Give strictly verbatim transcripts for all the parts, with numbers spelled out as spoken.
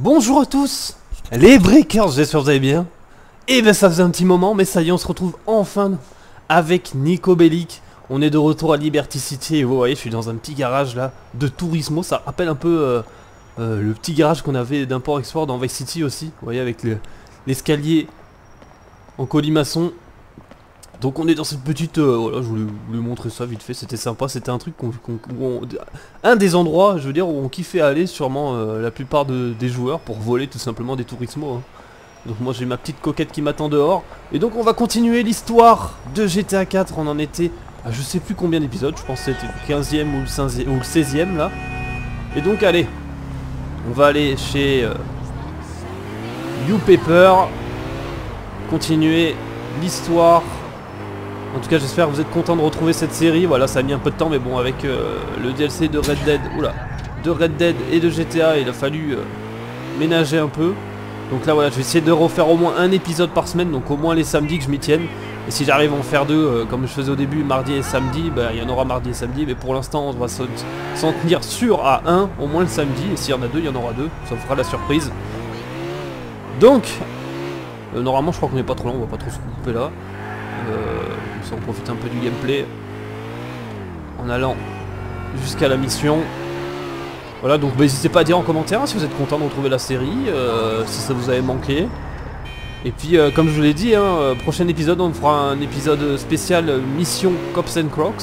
Bonjour à tous, les Breakers, j'espère que vous allez bien. Et ben ça faisait un petit moment, mais ça y est, on se retrouve enfin avec Nico Bellic. On est de retour à Liberty City et vous voyez, je suis dans un petit garage là de Turismo. Ça rappelle un peu euh, euh, le petit garage qu'on avait d'Import-Export dans Vice City aussi. Vous voyez, avec l'escalier en colimaçon. Donc on est dans cette petite... Euh, voilà, je voulais vous montrer ça vite fait, c'était sympa. C'était un truc qu'on... qu'on, qu'on un des endroits, je veux dire, où on kiffait aller sûrement euh, la plupart de, des joueurs pour voler tout simplement des Turismo. Hein. Donc moi j'ai ma petite coquette qui m'attend dehors. Et donc on va continuer l'histoire de G T A quatre. On en était à je sais plus combien d'épisodes. Je pense que c'était le quinzième ou le, quinzième, ou le seizième là. Et donc allez, on va aller chez euh, You Paper. Continuer l'histoire. En tout cas j'espère que vous êtes contents de retrouver cette série. Voilà, ça a mis un peu de temps, mais bon, avec euh, le D L C de Red Dead, oula, de Red Dead et de G T A, il a fallu euh, ménager un peu. Donc là voilà, je vais essayer de refaire au moins un épisode par semaine, donc au moins les samedis que je m'y tienne. Et si j'arrive à en faire deux, euh, comme je faisais au début, mardi et samedi, bah il y en aura mardi et samedi. Mais pour l'instant on va s'en tenir sûr à un, au moins le samedi. Et s'il y en a deux, il y en aura deux, ça fera la surprise. Donc, euh, normalement je crois qu'on n'est pas trop long, on va pas trop se couper là. Euh, ça on profite un peu du gameplay en allant jusqu'à la mission. Voilà, donc n'hésitez pas à dire en commentaire hein, si vous êtes content de retrouver la série, euh, si ça vous avait manqué. Et puis euh, comme je vous l'ai dit, hein, euh, prochain épisode on fera un épisode spécial euh, mission Cops and Crocs.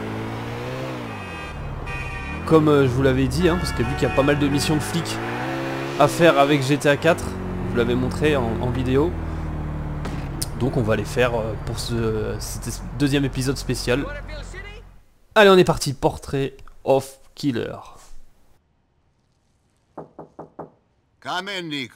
Comme euh, je vous l'avais dit, hein, parce que vu qu'il y a pas mal de missions de flics à faire avec G T A quatre, je vous l'avais montré en, en vidéo. Donc on va les faire euh, pour ce, ce deuxième épisode spécial. Allez, on est parti, Portrait of Killer. Come in, Nico.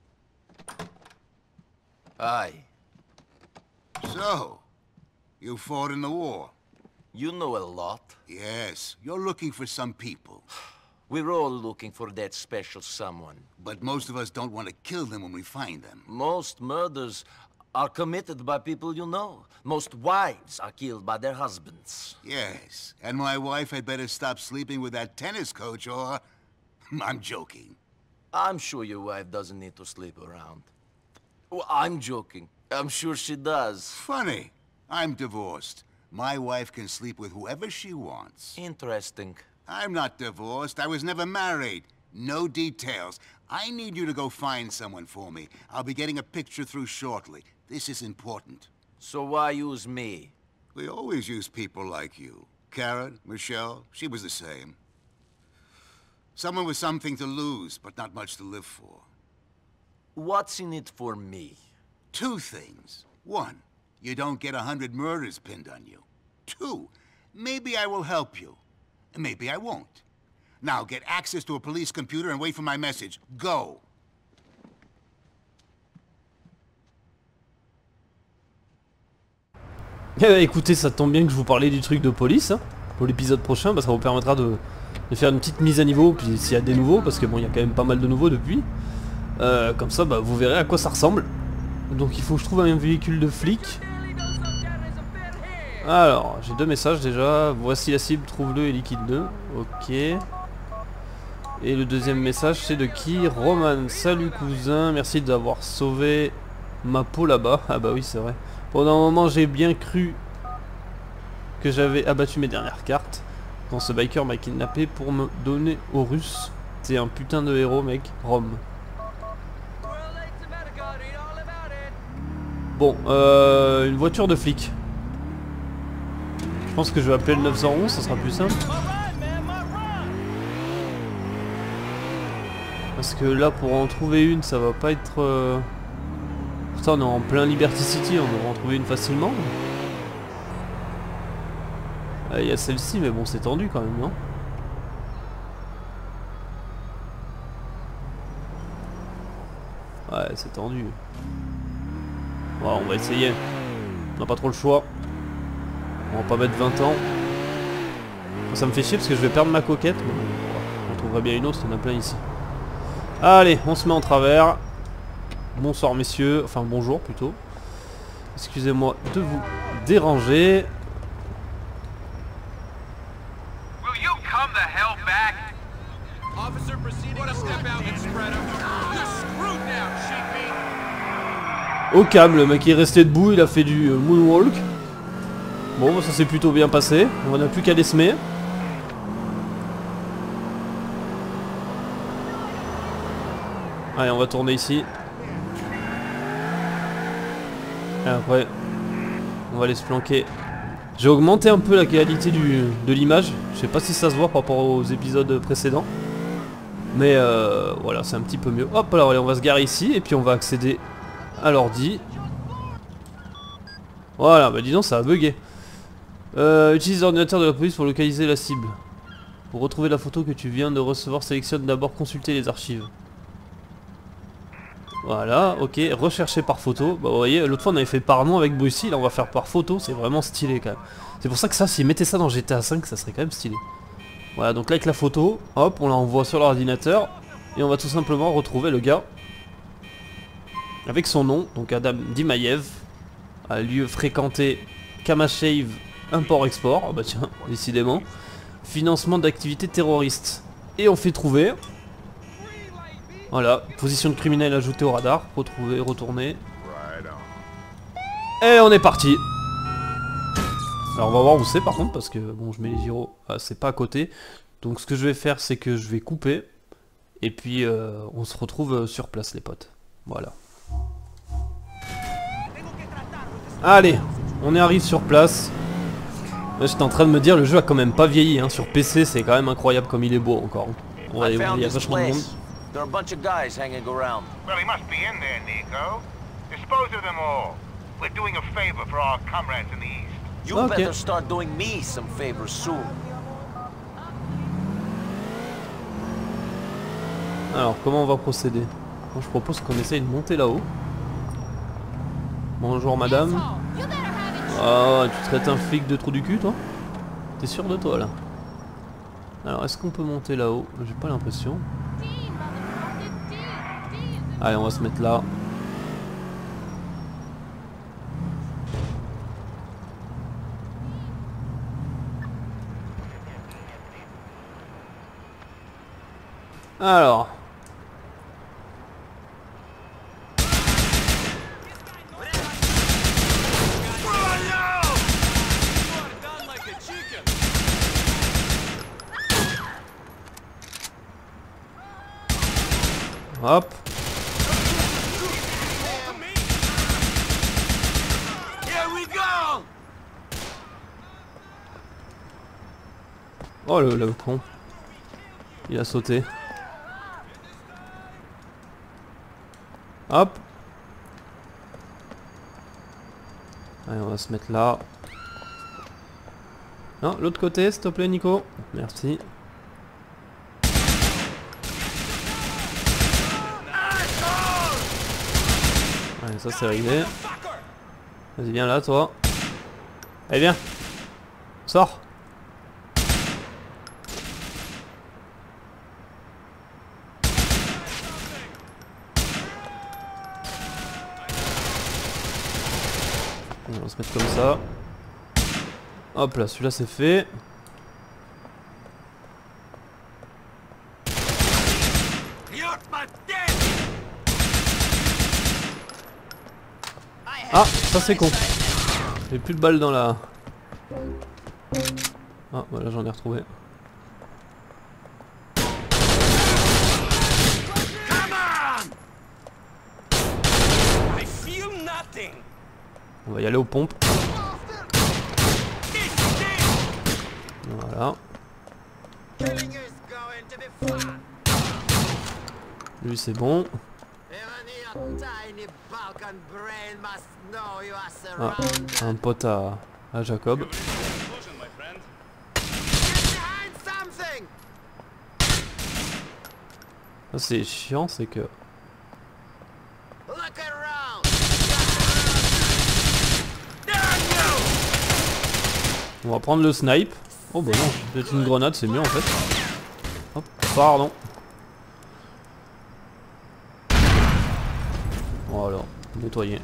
Aye. So, you fought in the war? You know a lot. Yes, you're looking for some people. We're all looking for that special someone. But most of us don't want to kill them when we find them. Most murders are committed by people you know. Most wives are killed by their husbands. Yes, and my wife had better stop sleeping with that tennis coach or... I'm joking. I'm sure your wife doesn't need to sleep around. Well, I'm joking. I'm sure she does. Funny. I'm divorced. My wife can sleep with whoever she wants. Interesting. I'm not divorced. I was never married. No details. I need you to go find someone for me. I'll be getting a picture through shortly. This is important. So why use me? We always use people like you. Karen, Michelle, she was the same. Someone with something to lose, but not much to live for. What's in it for me? Two things. One, you don't get a hundred murders pinned on you. Two, maybe I will help you. Maybe I won't. Now get access to a police computer and wait for my message. Go! Eh bah, écoutez, ça tombe bien que je vous parlais du truc de police hein, pour l'épisode prochain, bah, ça vous permettra de, de faire une petite mise à niveau, puis s'il y a des nouveaux, parce que bon, il y a quand même pas mal de nouveaux depuis. Euh, comme ça, bah, vous verrez à quoi ça ressemble. Donc il faut que je trouve un véhicule de flic. Alors, j'ai deux messages déjà. Voici la cible, trouve-le et liquide-le. Ok. Et le deuxième message, c'est de qui? Roman. Salut cousin, merci d'avoir sauvé ma peau là-bas. Ah bah oui, c'est vrai. Pendant un moment, j'ai bien cru que j'avais abattu mes dernières cartes quand ce biker m'a kidnappé pour me donner aux Russes. C'est un putain de héros, mec. Rome. Bon, euh, une voiture de flic. Je pense que je vais appeler le neuf cent onze, ça sera plus simple. Parce que là, pour en trouver une, ça va pas être... Euh... Putain, on est en plein Liberty City, on devrait en trouver une facilement. Il euh, y a celle-ci, mais bon, c'est tendu quand même, non? Ouais, c'est tendu. Bon, on va essayer. On n'a pas trop le choix. On va pas mettre vingt ans. Ça me fait chier parce que je vais perdre ma coquette. Mais bon, on trouvera bien une autre, il y en a plein ici. Allez, on se met en travers. Bonsoir messieurs, enfin bonjour plutôt. Excusez-moi de vous déranger. Will you come the hell back? Officer, proceeding to step out and spread up. Au calme, le mec est resté debout, il a fait du euh, moonwalk. Bon, ça s'est plutôt bien passé. On n'a plus qu'à les semer. Allez, on va tourner ici. Et après, on va aller se planquer. J'ai augmenté un peu la qualité du, de l'image. Je sais pas si ça se voit par rapport aux épisodes précédents. Mais euh, voilà, c'est un petit peu mieux. Hop, alors allez, on va se garer ici. Et puis on va accéder à l'ordi. Voilà, bah dis donc, ça a bugué. Euh, utilise l'ordinateur de la police pour localiser la cible. Pour retrouver la photo que tu viens de recevoir, sélectionne d'abord consulter les archives. Voilà, ok, rechercher par photo. Bah vous voyez, l'autre fois on avait fait par nom avec Brucey, là on va faire par photo, c'est vraiment stylé quand même. C'est pour ça que ça, s'ils mettaient ça dans G T A cinq, ça serait quand même stylé. Voilà, donc là avec la photo, hop, on l'envoie sur l'ordinateur. Et on va tout simplement retrouver le gars. Avec son nom, donc Adam Dimaev. A lieu fréquenté Kamashave Import-Export. Ah bah tiens, décidément. Financement d'activités terroristes. Et on fait trouver. Voilà, position de criminel ajoutée au radar. Retrouver, retourner. Et on est parti. Alors on va voir où c'est par contre, parce que bon, je mets les gyros, ah, c'est pas à côté. Donc ce que je vais faire, c'est que je vais couper. Et puis euh, on se retrouve sur place les potes. Voilà. Allez, on y arrive sur place. Là j'étais en train de me dire, le jeu a quand même pas vieilli hein. Sur P C c'est quand même incroyable comme il est beau encore. Ouais, il y a vachement de monde. There are a bunch of guys hanging around. Well, he must be in there, Nico. Dispose of them all. We're doing a favor for our comrades in the east. You Okay. better start doing me some favors soon. Alors comment on va procéder? Moi je propose qu'on essaye de monter là-haut. Bonjour madame. Ah, tu traites un flic de trou du cul toi? T'es sûr de toi là? Alors est-ce qu'on peut monter là-haut? J'ai pas l'impression. Allez, on va se mettre là. Alors. Hop. Oh le, le con. Il a sauté. Hop. Allez, on va se mettre là. Non, l'autre côté, s'il te plaît, Nico. Merci. Allez, ça c'est réglé. Vas-y, viens là, toi. Allez, viens. Sors. On va se mettre comme ça. Hop là, celui-là c'est fait. Ah, ça c'est con. J'ai plus de balles dans la... Ah, voilà, j'en ai retrouvé. On va y aller aux pompes. Voilà. Lui c'est bon. Ah, un pote à, à Jacob. Ça c'est chiant, c'est que... On va prendre le snipe. Oh bah non, peut-être une grenade, c'est mieux en fait. Hop, pardon. Voilà, nettoyer.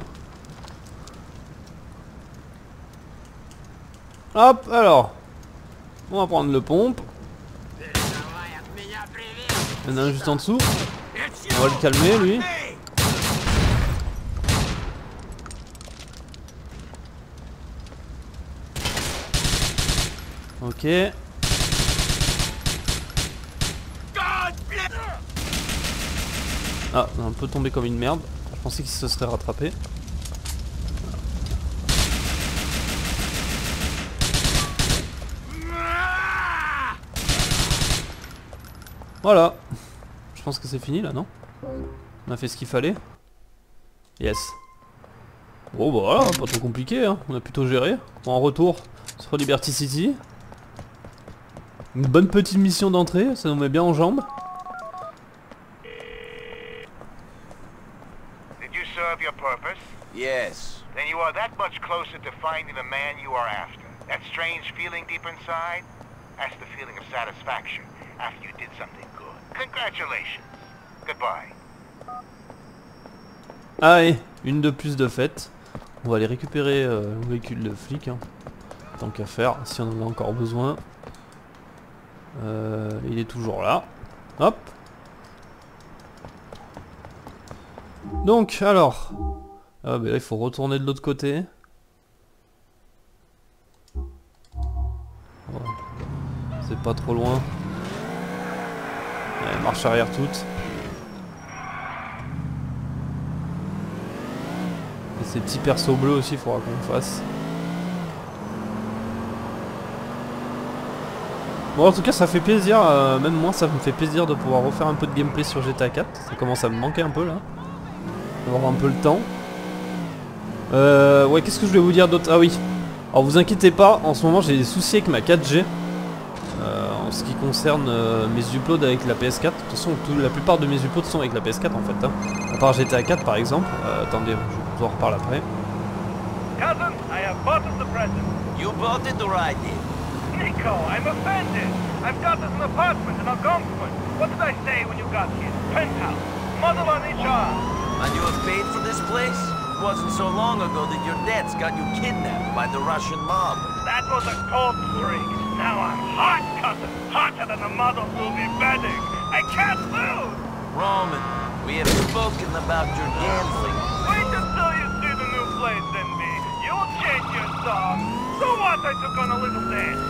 Hop, alors. On va prendre le pompe. Il y en a un juste en dessous. On va le calmer lui. Ok. Ah, on est un peu tombé comme une merde. Je pensais qu'il se serait rattrapé. Voilà. Je pense que c'est fini là, non? On a fait ce qu'il fallait. Yes. Bon bah voilà, pas trop compliqué, hein. On a plutôt géré. Bon, en retour sur Liberty City. Une bonne petite mission d'entrée, ça nous met bien en jambes. Did you serve your purpose? Yes. Then you are that much closer to finding the man you are after. That strange feeling deep inside? That's the feeling of satisfaction after you did something good. Congratulations. Goodbye. Allez, une de plus de fête. On va aller récupérer euh, le véhicule de flic. Hein. Tant qu'à faire, si on en a encore besoin. Euh, il est toujours là. Hop. Donc, alors. Ah, bah là, il faut retourner de l'autre côté. Voilà. C'est pas trop loin. Ouais, marche arrière toute. Et ces petits persos bleus aussi, il faudra qu'on fasse. Bon, en tout cas, ça fait plaisir, euh, même moi, ça me fait plaisir de pouvoir refaire un peu de gameplay sur G T A quatre. Ça commence à me manquer un peu là. Avoir un peu le temps. Euh, ouais, qu'est-ce que je voulais vous dire d'autre? Ah oui. Alors, vous inquiétez pas, en ce moment, j'ai des soucis avec ma quatre G. Euh, en ce qui concerne euh, mes uploads avec la P S quatre. De toute façon, tout, la plupart de mes uploads sont avec la P S quatre en fait. Hein. À part G T A quatre par exemple. Euh, attendez, je vous en reparle après. Cousin, I have bought us the present. You bought it or I did? Nico, I'm offended. I've got us an apartment in Algonquin. What did I say when you got here? Penthouse. Muzzle on each arm. And you have paid for this place? It wasn't so long ago that your debts got you kidnapped by the Russian mob. That was a cold streak. Now I'm hot, cousin. Hotter than the models will be bedding. I can't lose. Roman, we have spoken about your gambling. Wait until you see the new place in me. You'll change your song. So what? I took on a little dance.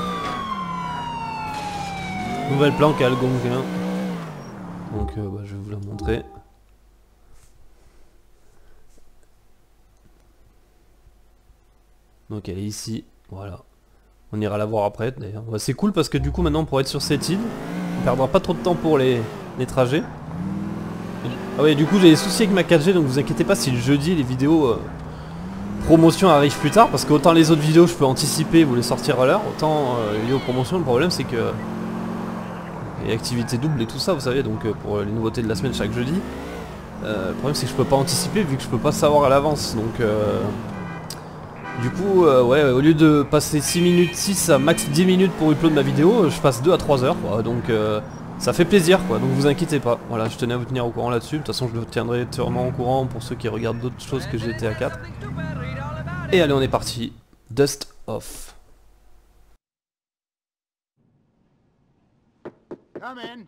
Nouvelle planque à Algonquin. Donc euh, bah, je vais vous la montrer. Donc elle est ici, voilà. On ira la voir après d'ailleurs. Ouais, c'est cool parce que du coup maintenant pour être sur cette île, on perdra pas trop de temps pour les, les trajets. Ah ouais, du coup j'ai des soucis avec ma quatre G, donc vous inquiétez pas si le jeudi les vidéos euh, promotion arrivent plus tard, parce que autant les autres vidéos je peux anticiper, vous les sortir à l'heure, autant euh, les vidéos promotion, le problème c'est que les activités doubles et tout ça, vous savez, donc euh, pour les nouveautés de la semaine chaque jeudi, euh, le problème c'est que je peux pas anticiper vu que je peux pas savoir à l'avance, donc euh, du coup euh, ouais, au lieu de passer six minutes, six à max dix minutes pour upload ma vidéo, je passe deux à trois heures quoi, donc euh, ça fait plaisir quoi, donc vous inquiétez pas, voilà, je tenais à vous tenir au courant là-dessus, de toute façon je le tiendrai sûrement au courant pour ceux qui regardent d'autres choses que G T A quatre. Et allez, on est parti, Dust Off. Come in.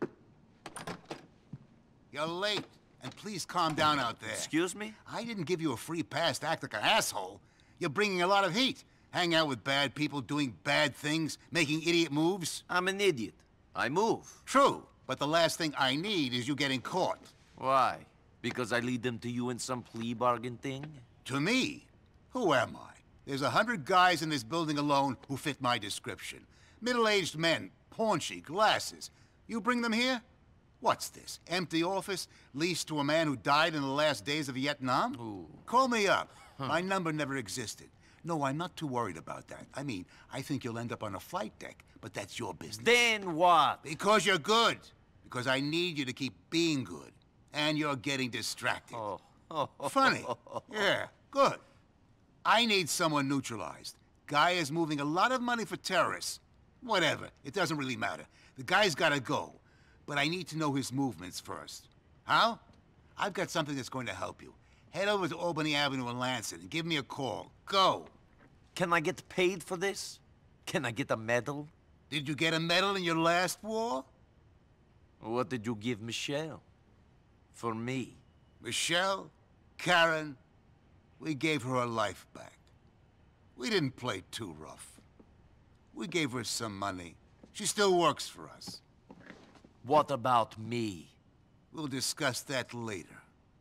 You're late, and please calm down out there. Excuse me? I didn't give you a free pass to act like an asshole. You're bringing a lot of heat. Hang out with bad people, doing bad things, making idiot moves. I'm an idiot. I move. True, but the last thing I need is you getting caught. Why? Because I lead them to you in some plea bargain thing? To me? Who am I? There's a hundred guys in this building alone who fit my description. Middle-aged men, paunchy, glasses. You bring them here? What's this? Empty office, leased to a man who died in the last days of Vietnam? Ooh. Call me up. Huh. My number never existed. No, I'm not too worried about that. I mean, I think you'll end up on a flight deck, but that's your business. Then what? Because you're good. Because I need you to keep being good. And you're getting distracted. Oh. Oh. Funny. Yeah, good. I need someone neutralized. Guy is moving a lot of money for terrorists. Whatever, it doesn't really matter. The guy's gotta go. But I need to know his movements first. How? I've got something that's going to help you. Head over to Albany Avenue in Lansing and give me a call. Go. Can I get paid for this? Can I get a medal? Did you get a medal in your last war? What did you give Michelle? For me? Michelle? Karen? We gave her her life back. We didn't play too rough. We gave her some money. She still works for us. What about me? We'll discuss that later.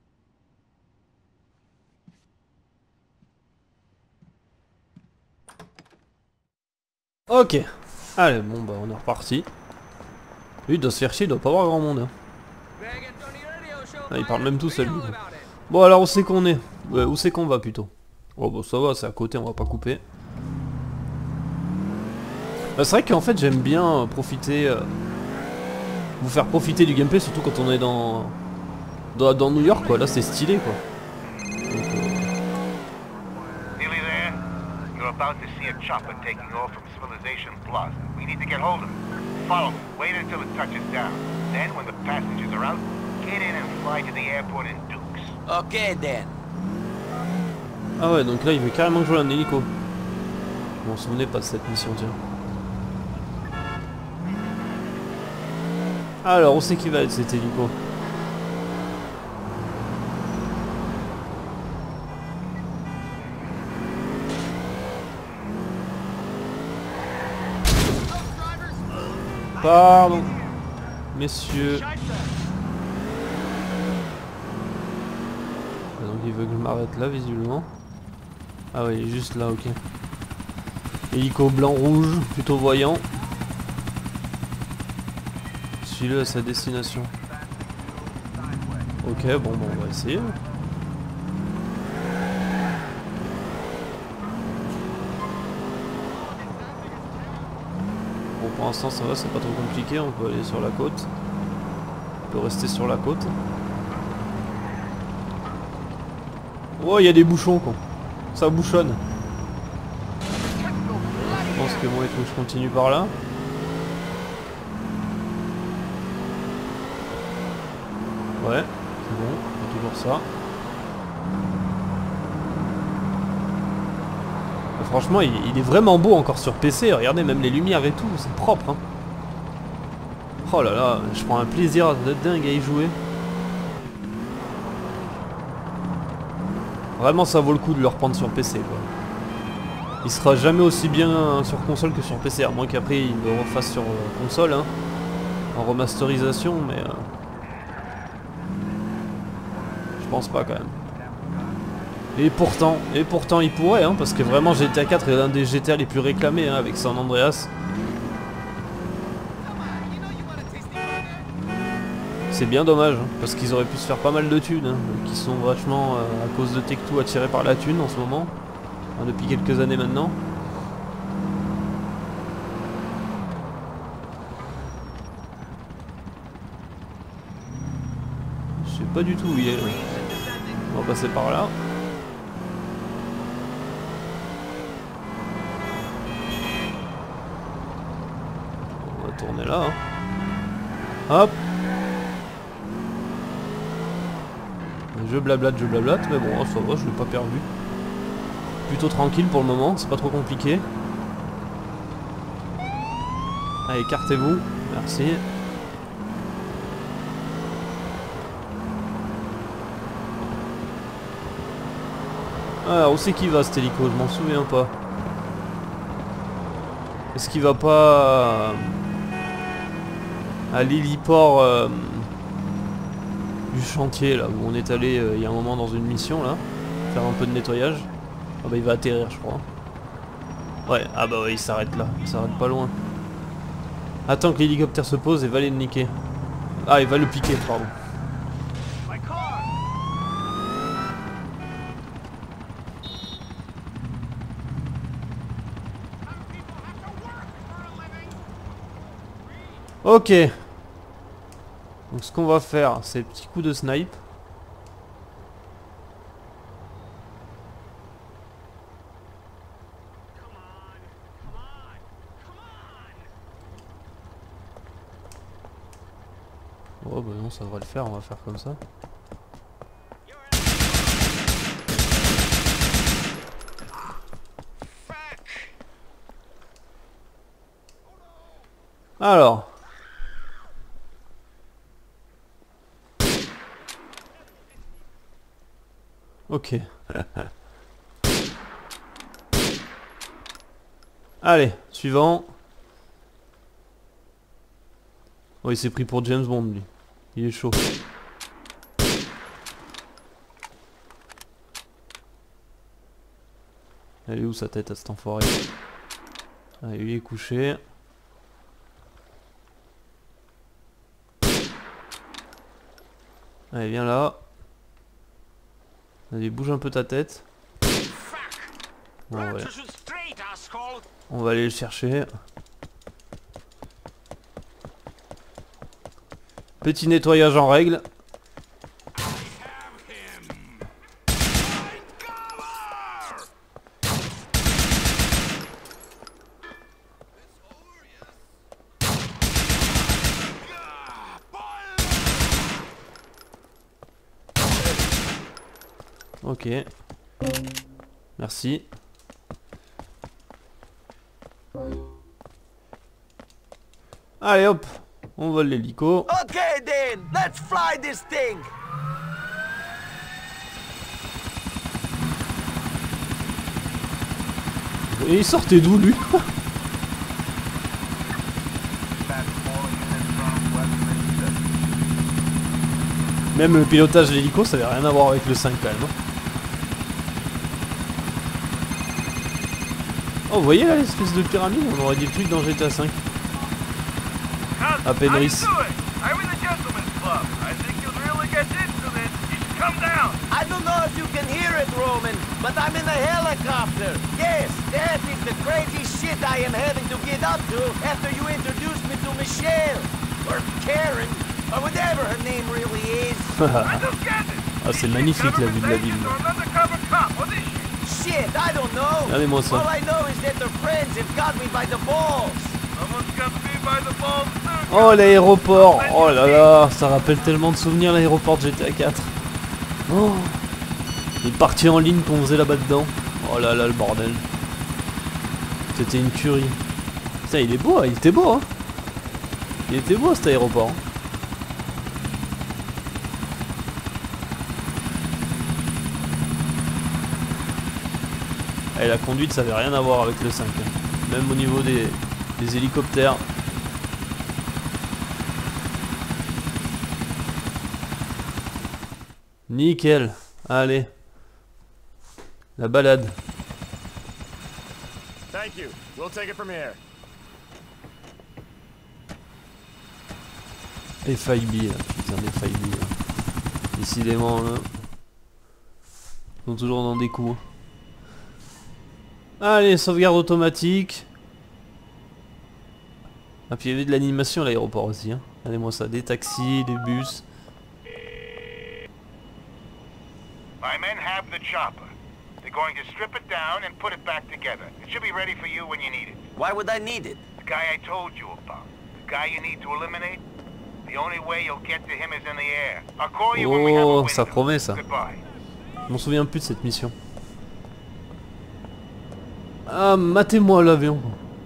Ok. Allez, bon bah on est reparti. Lui il doit se faire chier, il doit pas avoir grand monde. Hein. Ah, il parle même tout seul. Lui. Bon alors où c'est qu'on est, ouais, où c'est qu'on va plutôt. Oh bah ça va, c'est à côté, on va pas couper. Bah, c'est vrai qu'en fait j'aime bien euh, profiter, euh, vous faire profiter du gameplay, surtout quand on est dans dans, dans New York quoi. Là c'est stylé quoi. Donc, euh... Nearly there? You're about to see a chopper taking off from Civilization Plaza. We need to get hold of it. Follow me. Wait until it touches down. Then, when the passengers are out, get in and fly to the airport in Dukes. Okay then. Ah ouais, donc là il veut carrément jouer un hélico. Je m'en souvenais pas de cette mission, tiens. Alors, où c'est qu'il va être cet hélico? Pardon, messieurs. Donc il veut que je m'arrête là visiblement. Ah ouais, il est juste là, ok. Hélico blanc-rouge, plutôt voyant. Suis-le à sa destination. Ok, bon, bon, on va essayer. Bon, pour l'instant ça va, c'est pas trop compliqué, on peut aller sur la côte. On peut rester sur la côte. Oh, il y a des bouchons, quoi. Ça bouchonne. Je pense que bon, il faut que je continue par là. Ouais, c'est bon, c'est toujours ça. Mais franchement, il, il est vraiment beau encore sur P C. Regardez, même les lumières et tout, c'est propre. Hein. Oh là là, je prends un plaisir de dingue à y jouer. Vraiment, ça vaut le coup de le reprendre sur P C, quoi. Il sera jamais aussi bien sur console que sur P C, à moins qu'après il le refasse sur euh, console, hein, en remasterisation, mais euh, je pense pas quand même. Et pourtant, et pourtant il pourrait, hein, parce que vraiment G T A quatre est l'un des G T A les plus réclamés, hein, avec San Andreas. C'est bien dommage, hein, parce qu'ils auraient pu se faire pas mal de thunes, hein, qui sont vachement, euh, à cause de Take Two, attirés par la thune en ce moment, hein, depuis quelques années maintenant. Je sais pas du tout où il est. Là. On va passer par là. On va tourner là. Hein. Hop. Je blablate, je blablate, mais bon, ça va, je l'ai pas perdu. Plutôt tranquille pour le moment, c'est pas trop compliqué. Allez, écartez-vous, merci. Alors, où c'est qu'il va cet hélico? Je m'en souviens pas. Est-ce qu'il va pas à l'héliport euh, du chantier là où on est allé euh, il y a un moment dans une mission là, faire un peu de nettoyage? Ah bah il va atterrir je crois. Ouais, ah bah ouais, il s'arrête là, il s'arrête pas loin. Attends que l'hélicoptère se pose et va aller le niquer. Ah, il va le piquer, pardon. Ok. Donc ce qu'on va faire, c'est le petit coup de snipe. Oh bah non, ça devrait le faire, on va faire comme ça. Alors. Ok. Allez, suivant. Oh, il s'est pris pour James Bond, lui. Il est chaud. Elle est où sa tête à cet enfoiré? Ah, il est couché. Allez, viens là. Allez, bouge un peu ta tête. Bon, ouais. On va aller le chercher. Petit nettoyage en règle. Ok. Merci. Allez hop, on vole l'hélico. Okay then, let's fly this thing. Et il sortait d'où lui? Même le pilotage de l'hélico, ça avait rien à voir avec le cinq quand même. Hein. Oh, vous voyez là l'espèce de pyramide? On aurait dit le truc dans G T A cinq. À Penrith. I don't know if you can hear it, Roman, but I'm in a helicopter. Yes, that is the crazy shit I am having to get up to after you introduced me to Michelle. Or Karen, or whatever her name really is. Ah, c'est magnifique la vue de la ville. Shit, I don't know. Regardez-moi ça. All I know is that their friends have got me by the balls. Oh, l'aéroport. Oh là là, ça rappelle tellement de souvenirs l'aéroport de G T A quatre. Oh, les parties en ligne qu'on faisait là-bas dedans. Oh là là, le bordel. C'était une tuerie. Putain, il est beau, il était beau, hein. Il était beau cet aéroport. Et la conduite, ça avait rien à voir avec le cinq. Hein. Même au niveau des, des hélicoptères. Nickel. Allez. La balade. Thank you. We'll take it from here. F I B là, putain des F I B là. Décidément là. Ils sont toujours dans des coups. Allez, sauvegarde automatique. Ah puis il y avait de l'animation à l'aéroport aussi hein. Regardez-moi ça, des taxis, des bus. My men have the chopper. They're going to strip it down and put it back together. It should be ready for you when you need it. Why would I need it? The guy I told you about. The guy you need to eliminate. The only way you'll get to him is in the air. I'll call you when we have a Oh, window. ça promet ça. Goodbye. Je m'en souviens plus de cette mission. Ah, matez-moi l'avion.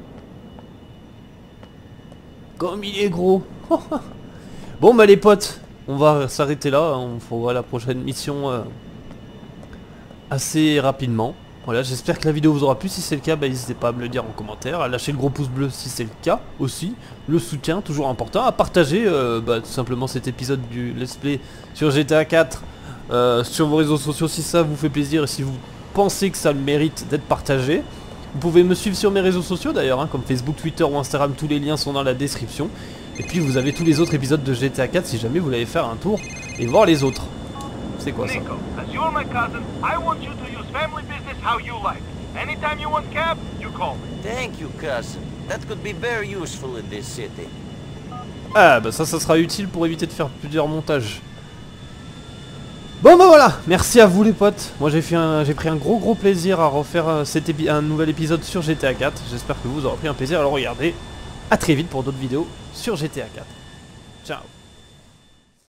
Comme il est gros. Bon bah les potes, on va s'arrêter là. On fera la prochaine mission euh, assez rapidement. Voilà, j'espère que la vidéo vous aura plu. Si c'est le cas, bah, n'hésitez pas à me le dire en commentaire, à lâcher le gros pouce bleu si c'est le cas aussi. Le soutien, toujours important, à partager euh, bah, tout simplement cet épisode du Let's Play sur G T A quatre euh, sur vos réseaux sociaux si ça vous fait plaisir et si vous pensez que ça le mérite d'être partagé. Vous pouvez me suivre sur mes réseaux sociaux d'ailleurs, hein, comme Facebook, Twitter ou Instagram, tous les liens sont dans la description. Et puis vous avez tous les autres épisodes de G T A quatre si jamais vous voulez faire un tour et voir les autres. C'est quoi ça? Nico, as you're my cousin, I want you to use family business how you like. Anytime you want cab, you call me. Thank you, cousin. That could be very useful in this city. Ah bah ça, ça sera utile pour éviter de faire plusieurs montages. Bon bah voilà, merci à vous les potes. Moi j'ai fait un, j'ai pris un gros gros plaisir à refaire euh, cet épi un nouvel épisode sur G T A quatre. J'espère que vous aurez pris un plaisir à le regarder. A très vite pour d'autres vidéos sur G T A quatre. Ciao.